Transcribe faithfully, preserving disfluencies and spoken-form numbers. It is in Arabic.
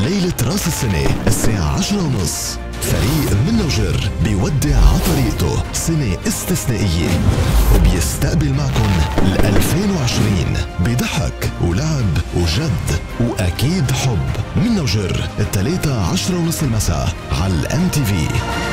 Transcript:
ليلة راس السنة الساعة عشرة ونص. فريق من وجر بيودع عطريقته سنة استثنائية وبيستقبل معكم ال ألفين وعشرين بضحك ولعب وجد وأكيد حب. من وجر الثلاثة عشرة ونص المساء على الام تي في.